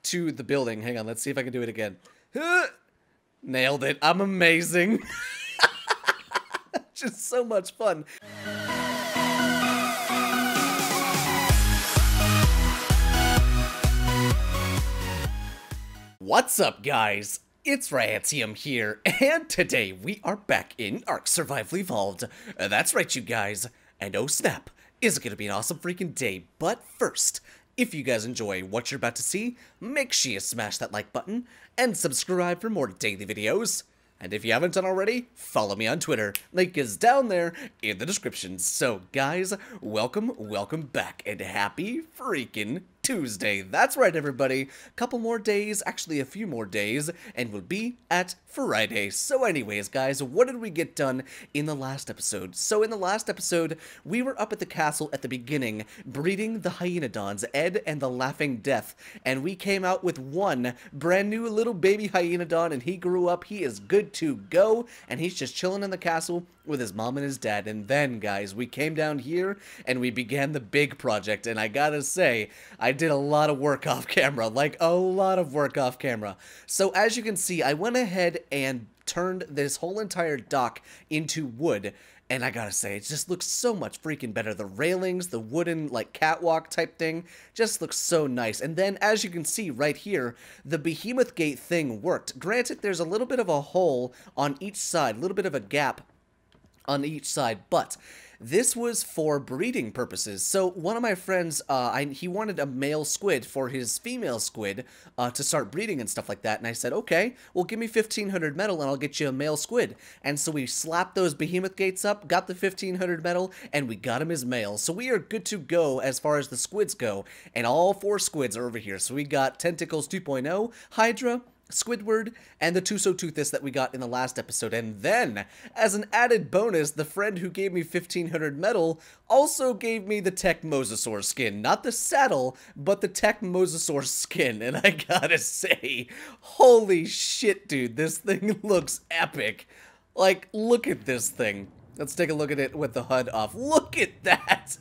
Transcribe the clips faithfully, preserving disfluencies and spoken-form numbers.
to the building. Hang on, let's see if I can do it again. Nailed it. I'm amazing. Just so much fun. What's up, guys? It's Rantium here, and today we are back in Ark Survival Evolved. Uh, that's right, you guys. And oh snap, is it gonna be an awesome freaking day? But first, if you guys enjoy what you're about to see, make sure you smash that like button and subscribe for more daily videos. And if you haven't done already, follow me on Twitter. Link is down there in the description. So guys, welcome, welcome back, and happy freaking Tuesday. That's right, everybody. A couple more days, actually a few more days, and we'll be at Friday. So anyways, guys, what did we get done in the last episode? So in the last episode, we were up at the castle at the beginning, breeding the Hyenodons, Ed and the Laughing Death, and we came out with one brand new little baby Hyenodon, and he grew up. He is good to go, and he's just chilling in the castle with his mom and his dad. And then, guys, we came down here, and we began the big project, and I gotta say, I did a lot of work off camera, like a lot of work off camera. So as you can see, I went ahead and turned this whole entire dock into wood, and I gotta say, it just looks so much freaking better. The railings, the wooden, like, catwalk type thing, just looks so nice. And then, as you can see right here, the Behemoth Gate thing worked. Granted, there's a little bit of a hole on each side, a little bit of a gap on each side, but this was for breeding purposes. So one of my friends, uh, I, he wanted a male squid for his female squid uh, to start breeding and stuff like that. And I said, okay, well, give me fifteen hundred metal and I'll get you a male squid. And so we slapped those Behemoth Gates up, got the fifteen hundred metal, and we got him as male. So we are good to go as far as the squids go. And all four squids are over here. So we got Tentacles two point oh, Hydra, Squidward, and the Tusoteuthis that we got in the last episode. And then, as an added bonus, the friend who gave me fifteen hundred metal also gave me the Tech Mosasaur skin. Not the saddle, but the Tech Mosasaur skin. And I gotta say, holy shit, dude, this thing looks epic. Like, look at this thing. Let's take a look at it with the H U D off. Look at that!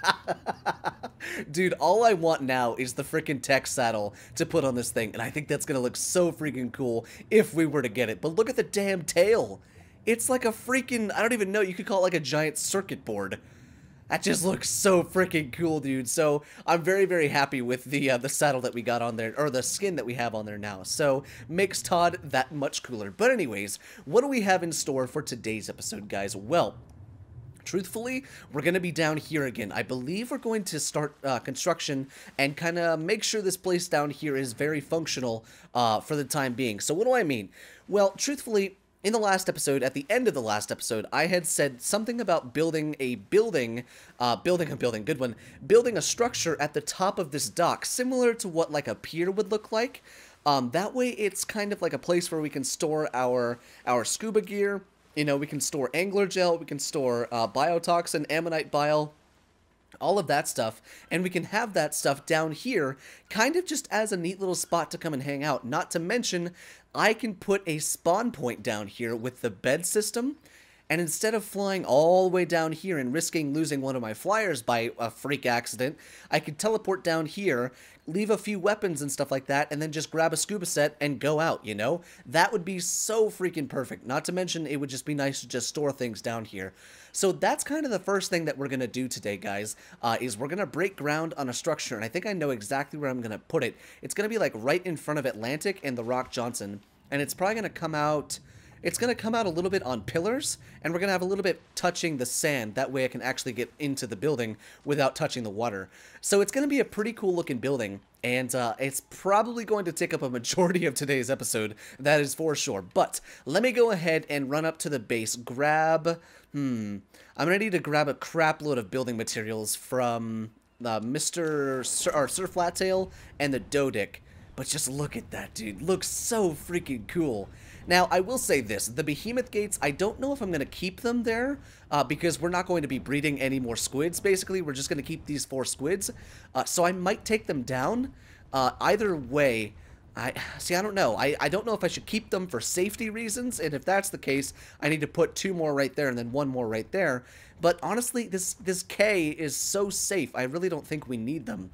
Dude, all I want now is the freaking tech saddle to put on this thing, and I think that's gonna look so freaking cool if we were to get it. But look at the damn tail. It's like a freaking, I don't even know, you could call it like a giant circuit board. That just looks so freaking cool, dude. So I'm very, very happy with the uh, the saddle that we got on there, or the skin that we have on there now. So makes Todd that much cooler. But anyways, what do we have in store for today's episode, guys? Well, truthfully, we're going to be down here again. I believe we're going to start uh, construction and kind of make sure this place down here is very functional uh, for the time being. So what do I mean? Well, truthfully, in the last episode, at the end of the last episode, I had said something about building a building, uh, building a building, good one, building a structure at the top of this dock, similar to what like a pier would look like. Um, that way it's kind of like a place where we can store our, our scuba gear. You know, we can store angler gel, we can store uh, biotoxin, ammonite bile, all of that stuff, and we can have that stuff down here kind of just as a neat little spot to come and hang out. Not to mention, I can put a spawn point down here with the bed system, and instead of flying all the way down here and risking losing one of my flyers by a freak accident, I could teleport down here, leave a few weapons and stuff like that, and then just grab a scuba set and go out, you know? That would be so freaking perfect. Not to mention, it would just be nice to just store things down here. So that's kind of the first thing that we're going to do today, guys, uh, is we're going to break ground on a structure, and I think I know exactly where I'm going to put it. It's going to be like right in front of Atlantic and the Rock Johnson, and it's probably going to come out... It's going to come out a little bit on pillars, and we're going to have a little bit touching the sand. That way I can actually get into the building without touching the water. So it's going to be a pretty cool looking building, and uh, it's probably going to take up a majority of today's episode. That is for sure. But let me go ahead and run up to the base, grab... Hmm... I'm going to need to grab a crap load of building materials from uh, Mister Sir, or Sir Flattail and the Dodic. But just look at that, dude. Looks so freaking cool. Now, I will say this. The Behemoth Gates, I don't know if I'm going to keep them there, uh, because we're not going to be breeding any more squids, basically. We're just going to keep these four squids. Uh, so I might take them down. Uh, either way, I see, I don't know. I, I don't know if I should keep them for safety reasons, and if that's the case, I need to put two more right there and then one more right there. But honestly, this, this K is so safe, I really don't think we need them.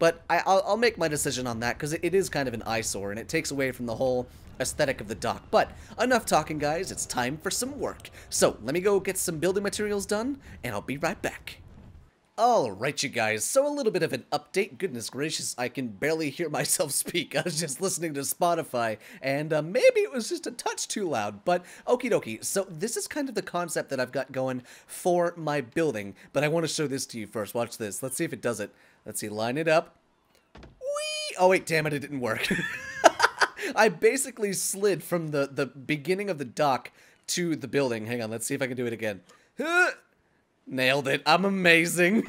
But I, I'll, I'll make my decision on that because it, it is kind of an eyesore and it takes away from the whole aesthetic of the dock. But enough talking, guys. It's time for some work. So let me go get some building materials done and I'll be right back. Alright, you guys, so a little bit of an update. Goodness gracious, I can barely hear myself speak. I was just listening to Spotify, and uh, maybe it was just a touch too loud, but okie dokie. So this is kind of the concept that I've got going for my building, but I want to show this to you first. Watch this. Let's see if it does it. Let's see, line it up. Whee! Oh wait, damn it, it didn't work. I basically slid from the, the beginning of the dock to the building. Hang on, let's see if I can do it again. Nailed it. I'm amazing.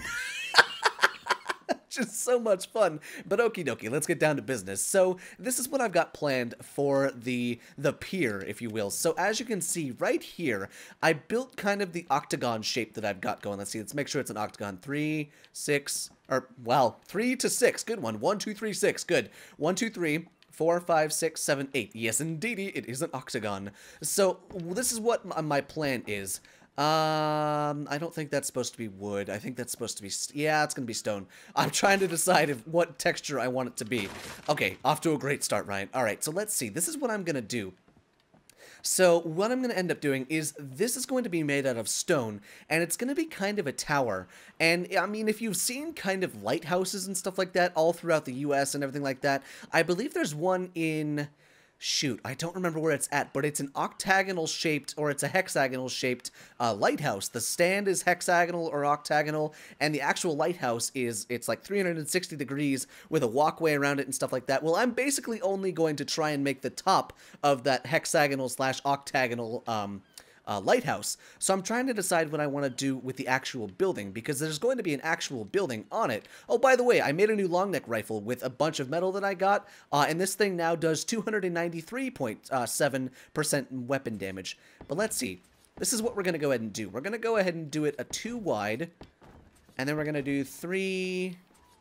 Just so much fun. But okie dokie, let's get down to business. So this is what I've got planned for the the pier, if you will. So as you can see right here, I built kind of the octagon shape that I've got going. Let's see, let's make sure it's an octagon. Three, six, or, wow, three to six. Good one. One, two, three, six. Good. One, two, three. Four, five, six, seven, eight. Yes, indeedy, it is an octagon. So this is what my plan is. Um, I don't think that's supposed to be wood. I think that's supposed to be, yeah, it's gonna be stone. I'm trying to decide if, what texture I want it to be. Okay, off to a great start, Ryan. Alright, so let's see. This is what I'm gonna do. So what I'm going to end up doing is this is going to be made out of stone, and it's going to be kind of a tower. And, I mean, if you've seen kind of lighthouses and stuff like that all throughout the U S and everything like that, I believe there's one in... Shoot, I don't remember where it's at, but it's an octagonal shaped, or it's a hexagonal shaped uh, lighthouse. The stand is hexagonal or octagonal, and the actual lighthouse is, it's like three hundred sixty degrees with a walkway around it and stuff like that. Well, I'm basically only going to try and make the top of that hexagonal slash octagonal um, Uh, lighthouse. So I'm trying to decide what I want to do with the actual building, because there's going to be an actual building on it. Oh, by the way, I made a new long neck rifle with a bunch of metal that I got, uh, and this thing now does two hundred ninety-three point seven percent weapon damage. But let's see. This is what we're going to go ahead and do. We're going to go ahead and do it a two wide, and then we're going to do three,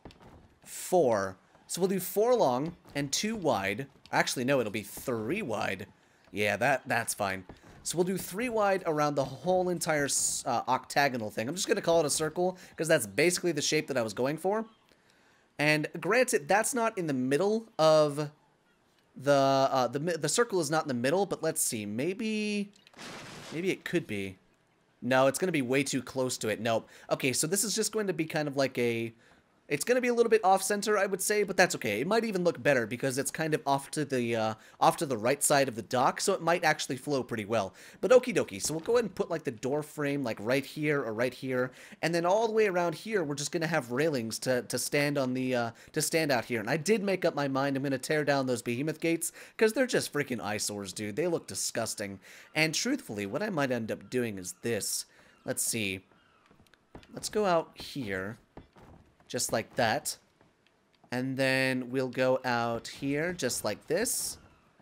four. So we'll do four long and two wide. Actually, no, it'll be three wide. Yeah, that that's fine. So we'll do three wide around the whole entire uh, octagonal thing. I'm just going to call it a circle because that's basically the shape that I was going for. And granted, that's not in the middle of the, uh, the, the circle is not in the middle, but let's see. Maybe, maybe it could be. No, it's going to be way too close to it. Nope. Okay, so this is just going to be kind of like a... It's going to be a little bit off-center, I would say, but that's okay. It might even look better because it's kind of off to the uh, off to the right side of the dock, so it might actually flow pretty well. But okie dokie, so we'll go ahead and put like the door frame like right here or right here, and then all the way around here, we're just going to have railings to to stand on the uh, to stand out here. And I did make up my mind. I'm going to tear down those behemoth gates because they're just freaking eyesores, dude. They look disgusting. And truthfully, what I might end up doing is this. Let's see. Let's go out here. Just like that. And then we'll go out here just like this.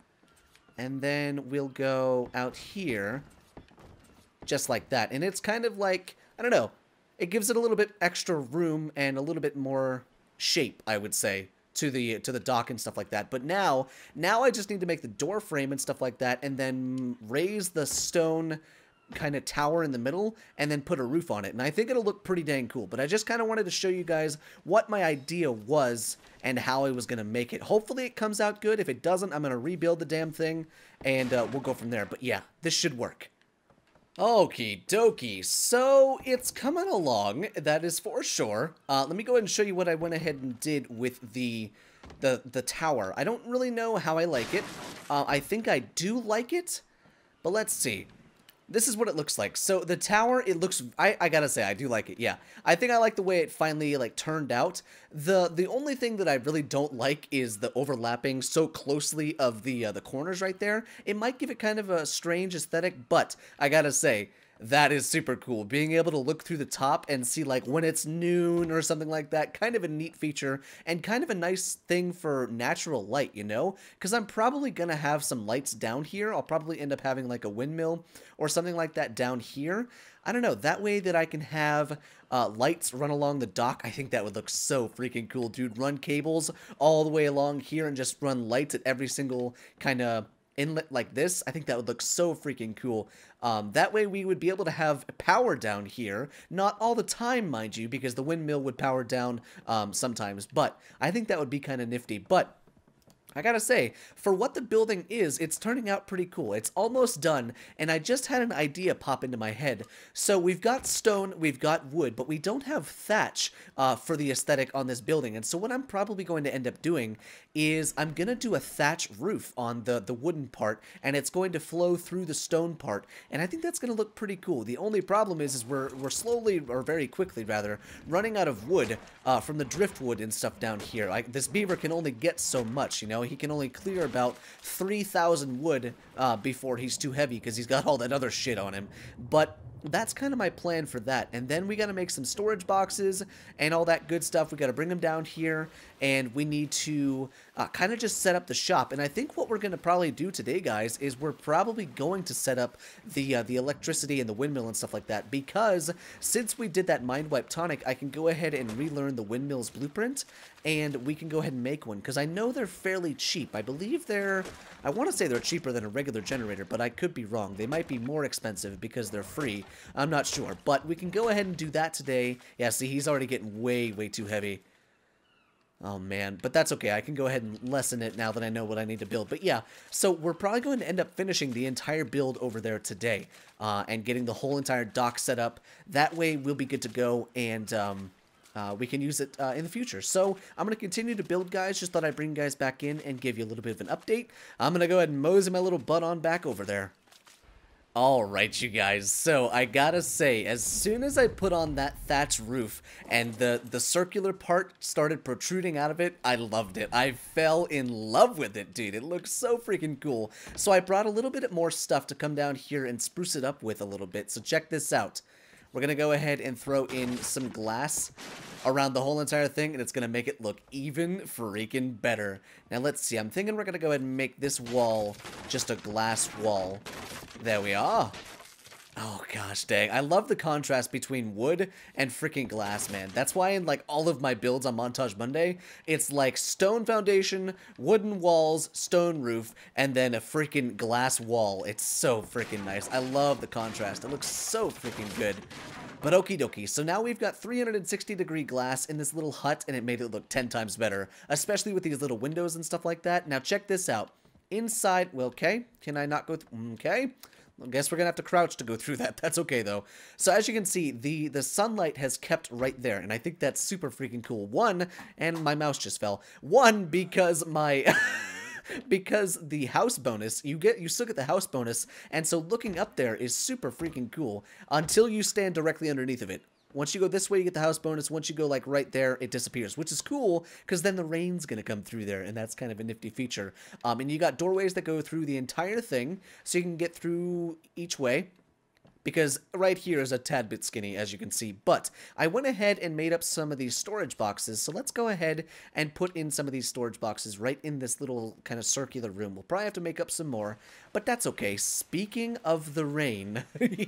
And then we'll go out here just like that. And it's kind of like, I don't know, it gives it a little bit extra room and a little bit more shape, I would say, to the to the dock and stuff like that. But now, now I just need to make the door frame and stuff like that and then raise the stone kind of tower in the middle and then put a roof on it, and I think it'll look pretty dang cool. But I just kind of wanted to show you guys what my idea was and how I was going to make it. Hopefully it comes out good. If it doesn't, I'm going to rebuild the damn thing and uh, we'll go from there. But yeah, this should work. Okie dokie, so it's coming along, that is for sure. Uh, let me go ahead and show you what I went ahead and did with the the the tower. I don't really know how I like it. Uh, I think I do like it, but let's see. This is what it looks like. So the tower, it looks, I, I gotta say, I do like it, yeah. I think I like the way it finally, like, turned out. The the only thing that I really don't like is the overlapping so closely of the, uh, the corners right there. It might give it kind of a strange aesthetic, but I gotta say, that is super cool. Being able to look through the top and see, like, when it's noon or something like that, kind of a neat feature and kind of a nice thing for natural light, you know? Because I'm probably going to have some lights down here. I'll probably end up having, like, a windmill or something like that down here. I don't know. That way that I can have uh, lights run along the dock. I think that would look so freaking cool, dude. Run cables all the way along here and just run lights at every single kind of inlet like this, I think that would look so freaking cool. Um, that way we would be able to have power down here, not all the time, mind you, because the windmill would power down um, sometimes, but I think that would be kind of nifty. But I gotta say, for what the building is, it's turning out pretty cool. It's almost done, and I just had an idea pop into my head. So we've got stone, we've got wood, but we don't have thatch uh, for the aesthetic on this building. And so what I'm probably going to end up doing is I'm gonna do a thatch roof on the, the wooden part, and it's going to flow through the stone part, and I think that's gonna look pretty cool. The only problem is, is we're, we're slowly, or very quickly rather, running out of wood uh, from the driftwood and stuff down here. Like, this beaver can only get so much, you know? He can only clear about three thousand wood uh, before he's too heavy because he's got all that other shit on him. But that's kind of my plan for that. And then we got to make some storage boxes and all that good stuff. We got to bring them down here, and we need to uh, kind of just set up the shop. And I think what we're going to probably do today, guys, is we're probably going to set up the uh, the electricity and the windmill and stuff like that, because since we did that mind wipe tonic, I can go ahead and relearn the windmill's blueprint, and we can go ahead and make one, because I know they're fairly cheap. I believe they're, I want to say they're cheaper than a regular generator, but I could be wrong. They might be more expensive because they're free. I'm not sure, but we can go ahead and do that today. Yeah, see, he's already getting way, way too heavy. Oh, man. But that's okay. I can go ahead and lessen it now that I know what I need to build. But yeah, so we're probably going to end up finishing the entire build over there today uh, and getting the whole entire dock set up. That way, we'll be good to go, and um, uh, we can use it uh, in the future. So I'm going to continue to build, guys. Just thought I'd bring you guys back in and give you a little bit of an update. I'm going to go ahead and mosey my little butt on back over there. Alright, you guys, so I gotta say, as soon as I put on that thatch roof and the, the circular part started protruding out of it, I loved it. I fell in love with it, dude. It looks so freaking cool. So I brought a little bit more stuff to come down here and spruce it up with a little bit. So check this out. We're gonna go ahead and throw in some glass around the whole entire thing, and it's gonna make it look even freaking better. Now let's see, I'm thinking we're gonna go ahead and make this wall just a glass wall. There we are. Oh gosh dang, I love the contrast between wood and freaking glass, man. That's why in like all of my builds on Montage Monday, it's like stone foundation, wooden walls, stone roof, and then a freaking glass wall. It's so freaking nice. I love the contrast. It looks so freaking good. But okie dokie, so now we've got three hundred sixty degree glass in this little hut, and it made it look ten times better, especially with these little windows and stuff like that. Now check this out. Inside, well, okay, can I not go through? Okay. I guess we're gonna have to crouch to go through that. That's okay though. So as you can see, the the sunlight has kept right there, and I think that's super freaking cool. One, and my mouse just fell. One, because my because the house bonus, you get you still get the house bonus, and so looking up there is super freaking cool until you stand directly underneath of it. Once you go this way, you get the house bonus. Once you go, like, right there, it disappears, which is cool, because then the rain's going to come through there, and that's kind of a nifty feature. Um, and you got doorways that go through the entire thing, so you can get through each way, because right here is a tad bit skinny, as you can see. But I went ahead and made up some of these storage boxes, so let's go ahead and put in some of these storage boxes right in this little kind of circular room. We'll probably have to make up some more, but that's okay. Speaking of the rain,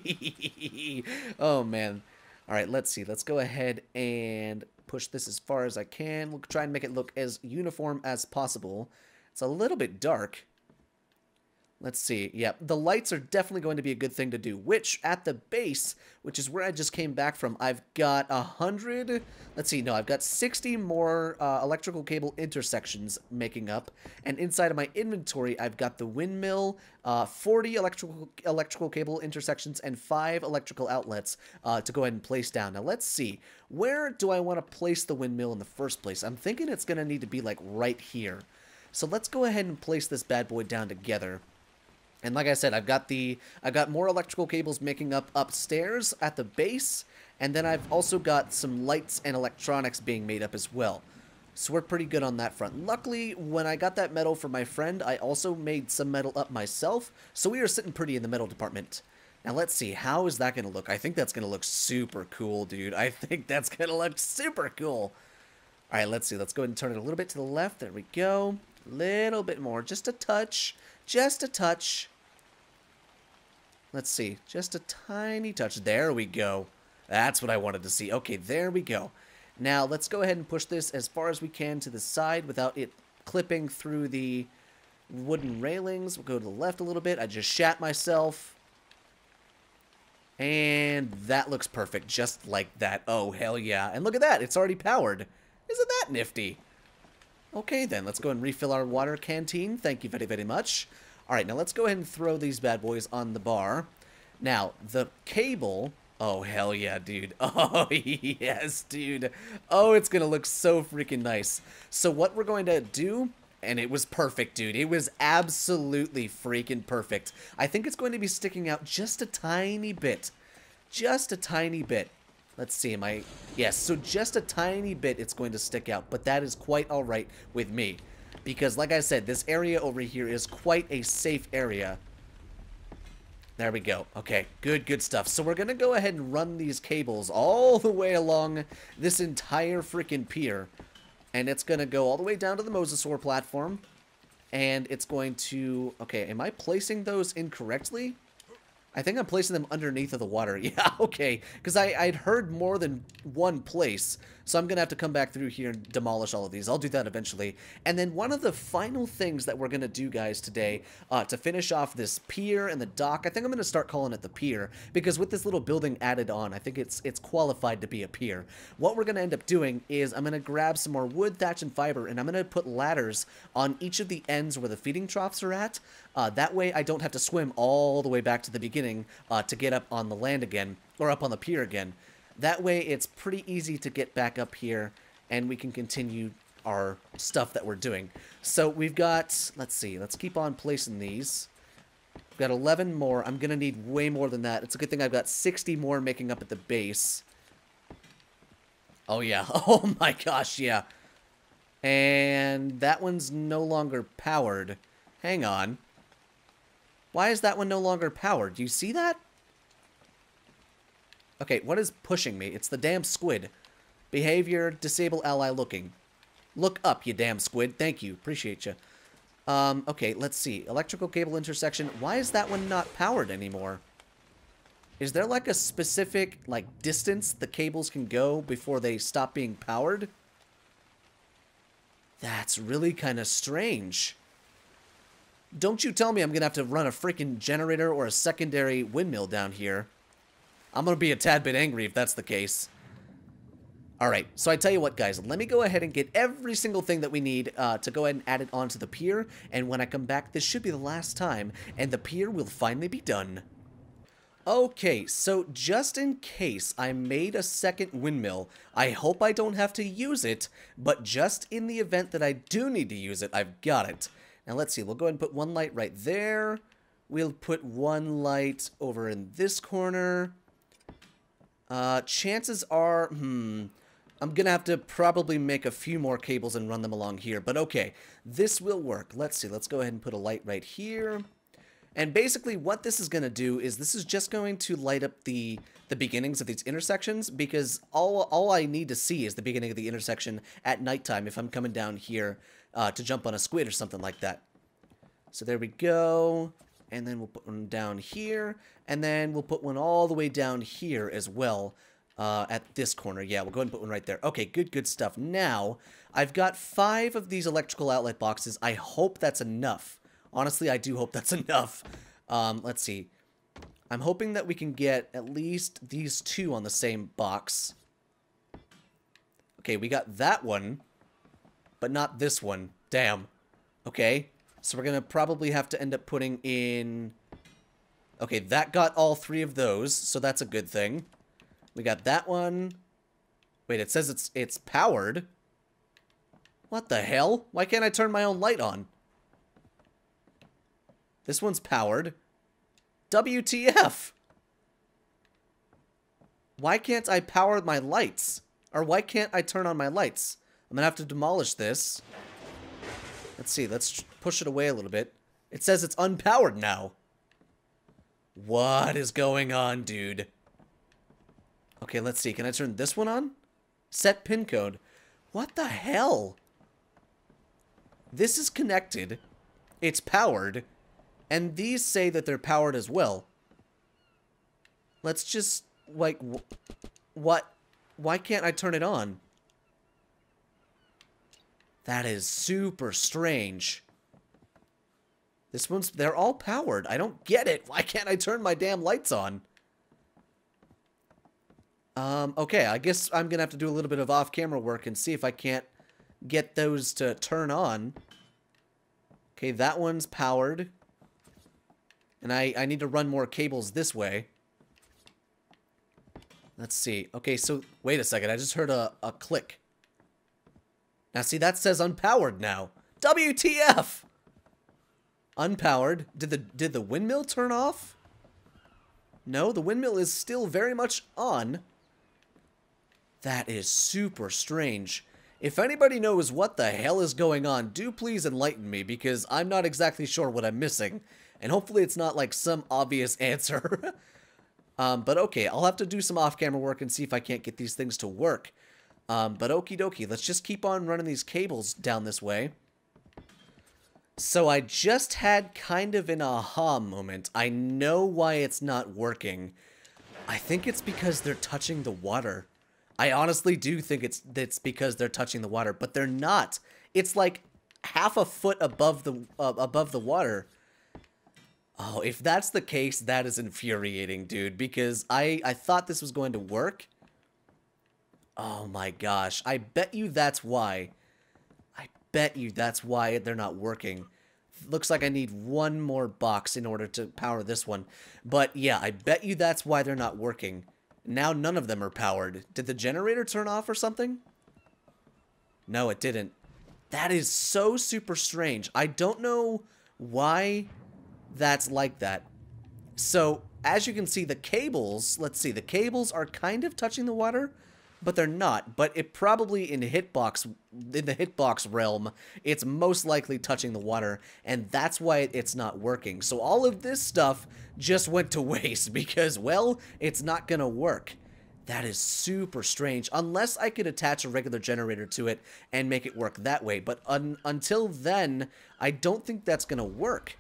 oh, man. All right, let's see. Let's go ahead and push this as far as I can. We'll try and make it look as uniform as possible. It's a little bit dark. Let's see. Yeah, the lights are definitely going to be a good thing to do, which at the base, which is where I just came back from, I've got a hundred, let's see, no, I've got sixty more uh, electrical cable intersections making up, and inside of my inventory, I've got the windmill, uh, forty electrical electrical cable intersections, and five electrical outlets uh, to go ahead and place down. Now, let's see. Where do I want to place the windmill in the first place? I'm thinking it's going to need to be, like, right here. So let's go ahead and place this bad boy down together. And like I said, I've got the I've got more electrical cables making up upstairs at the base, and then I've also got some lights and electronics being made up as well. So we're pretty good on that front. Luckily, when I got that metal for my friend, I also made some metal up myself, so we are sitting pretty in the metal department. Now let's see, how is that going to look? I think that's going to look super cool, dude. I think that's going to look super cool. All right, let's see. Let's go ahead and turn it a little bit to the left. There we go. Little bit more. Just a touch. Just a touch. Let's see. Just a tiny touch. There we go. That's what I wanted to see. Okay, there we go. Now, let's go ahead and push this as far as we can to the side without it clipping through the wooden railings. We'll go to the left a little bit. I just shat myself. And that looks perfect, just like that. Oh, hell yeah. And look at that. It's already powered. Isn't that nifty? Okay, then. Let's go and refill our water canteen. Thank you very, very much. All right, now let's go ahead and throw these bad boys on the bar. Now, the cable... Oh, hell yeah, dude. Oh, yes, dude. Oh, it's going to look so freaking nice. So what we're going to do... And it was perfect, dude. It was absolutely freaking perfect. I think it's going to be sticking out just a tiny bit. Just a tiny bit. Let's see, am I... Yes, so just a tiny bit it's going to stick out. But that is quite alright with me. Because, like I said, this area over here is quite a safe area. There we go. Okay, good, good stuff. So we're going to go ahead and run these cables all the way along this entire freaking pier. And it's going to go all the way down to the Mosasaur platform. And it's going to... Okay, am I placing those incorrectly? I think I'm placing them underneath of the water. Yeah, okay. Because I'd heard more than one place. So I'm going to have to come back through here and demolish all of these. I'll do that eventually. And then one of the final things that we're going to do, guys, today, uh, to finish off this pier and the dock, I think I'm going to start calling it the pier. Because with this little building added on, I think it's it's qualified to be a pier. What we're going to end up doing is I'm going to grab some more wood, thatch, and fiber, and I'm going to put ladders on each of the ends where the feeding troughs are at. Uh, that way I don't have to swim all the way back to the beginning uh, to get up on the land again, or up on the pier again. That way it's pretty easy to get back up here, and we can continue our stuff that we're doing. So we've got, let's see, let's keep on placing these. We've got eleven more. I'm going to need way more than that. It's a good thing I've got sixty more making up at the base. Oh yeah, oh my gosh, yeah. And that one's no longer powered. Hang on. Why is that one no longer powered? Do you see that? Okay, what is pushing me? It's the damn squid. Behavior, disable ally looking. Look up, you damn squid. Thank you. Appreciate you. Um, okay, let's see. Electrical cable intersection. Why is that one not powered anymore? Is there like a specific, like, distance the cables can go before they stop being powered? That's really kind of strange. Don't you tell me I'm going to have to run a freaking generator or a secondary windmill down here. I'm going to be a tad bit angry if that's the case. Alright, so I tell you what, guys. Let me go ahead and get every single thing that we need uh, to go ahead and add it onto the pier. And when I come back, this should be the last time. And the pier will finally be done. Okay, so just in case I made a second windmill, I hope I don't have to use it. But just in the event that I do need to use it, I've got it. Now let's see, we'll go ahead and put one light right there. We'll put one light over in this corner. Uh, chances are, hmm, I'm gonna have to probably make a few more cables and run them along here, but okay, this will work. Let's see, let's go ahead and put a light right here. And basically what this is gonna do is this is just going to light up the the beginnings of these intersections, because all, all I need to see is the beginning of the intersection at nighttime if I'm coming down here uh, to jump on a squid or something like that. So there we go. And then we'll put one down here. And then we'll put one all the way down here as well. Uh, at this corner. Yeah, we'll go ahead and put one right there. Okay, good, good stuff. Now, I've got five of these electrical outlet boxes. I hope that's enough. Honestly, I do hope that's enough. Um, let's see. I'm hoping that we can get at least these two on the same box. Okay, we got that one. But not this one. Damn. Okay. So we're going to probably have to end up putting in... Okay, that got all three of those, so that's a good thing. We got that one. Wait, it says it's it's powered. What the hell? Why can't I turn my own light on? This one's powered. W T F? Why can't I power my lights? Or why can't I turn on my lights? I'm going to have to demolish this. Let's see, let's push it away a little bit. It says it's unpowered now. What is going on, dude? Okay, let's see. Can I turn this one on? Set pin code. What the hell? This is connected. It's powered. And these say that they're powered as well. Let's just, like, wh what? Why can't I turn it on? That is super strange. This one's, they're all powered. I don't get it. Why can't I turn my damn lights on? Um, okay, I guess I'm gonna have to do a little bit of off-camera work and see if I can't get those to turn on. Okay, that one's powered. And I, I need to run more cables this way. Let's see. Okay, so, wait a second. I just heard a, a click. Now, see, that says unpowered now. W T F! Unpowered. Did the, did the windmill turn off? No, the windmill is still very much on. That is super strange. If anybody knows what the hell is going on, do please enlighten me, because I'm not exactly sure what I'm missing. And hopefully it's not like some obvious answer. um, but okay, I'll have to do some off-camera work and see if I can't get these things to work. Um, but okie dokie, let's just keep on running these cables down this way. So I just had kind of an aha moment. I know why it's not working. I think it's because they're touching the water. I honestly do think it's it's because they're touching the water, but they're not. It's like half a foot above the uh, above the water. Oh, if that's the case, that is infuriating, dude, because I I thought this was going to work. Oh my gosh, I bet you that's why. I bet you that's why they're not working. Looks like I need one more box in order to power this one. But yeah, I bet you that's why they're not working. Now none of them are powered. Did the generator turn off or something? No, it didn't. That is so super strange. I don't know why that's like that. So, as you can see, the cables, let's see, the cables are kind of touching the water, but they're not. But it probably in hitbox, in the hitbox realm, it's most likely touching the water, and that's why it's not working. So all of this stuff just went to waste because, well, it's not gonna work. That is super strange, unless I could attach a regular generator to it and make it work that way. But un until then, I don't think that's gonna work.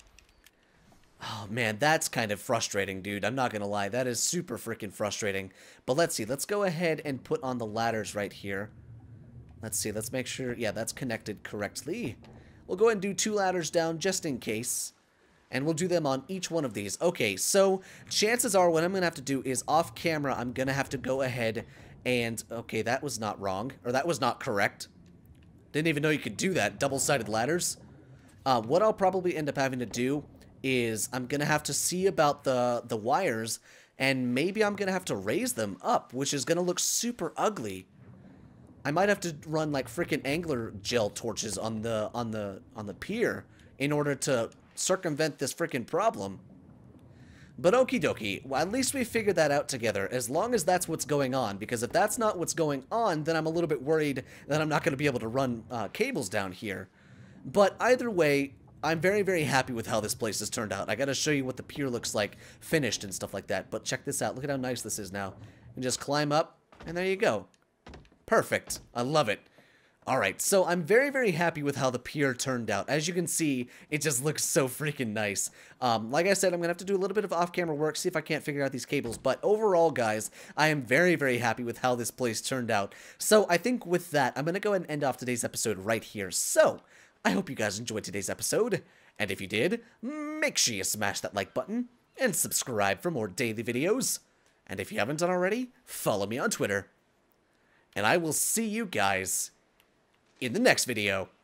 Oh man, that's kind of frustrating, dude. I'm not gonna lie, that is super freaking frustrating. But let's see, let's go ahead and put on the ladders right here. Let's see, let's make sure, yeah, that's connected correctly. We'll go ahead and do two ladders down just in case. And we'll do them on each one of these. Okay, so chances are what I'm gonna have to do is off camera, I'm gonna have to go ahead and, okay, that was not wrong, or that was not correct. Didn't even know you could do that, double-sided ladders. Uh, what I'll probably end up having to do is I'm gonna have to see about the the wires, and maybe I'm gonna have to raise them up, which is gonna look super ugly. I might have to run like freaking angler gel torches on the on the on the pier in order to circumvent this freaking problem. But okie dokie, well, at least we figured that out together, as long as that's what's going on, because if that's not what's going on, then I'm a little bit worried that I'm not going to be able to run uh, cables down here. But either way, I'm very, very happy with how this place has turned out. I gotta show you what the pier looks like, finished and stuff like that. But check this out. Look at how nice this is now. And just climb up, and there you go. Perfect. I love it. Alright, so I'm very, very happy with how the pier turned out. As you can see, it just looks so freaking nice. Um, like I said, I'm gonna have to do a little bit of off-camera work, see if I can't figure out these cables. But overall, guys, I am very, very happy with how this place turned out. So I think with that, I'm gonna go ahead and end off today's episode right here. So, I hope you guys enjoyed today's episode, and if you did, make sure you smash that like button, and subscribe for more daily videos. And if you haven't done already, follow me on Twitter. And I will see you guys in the next video.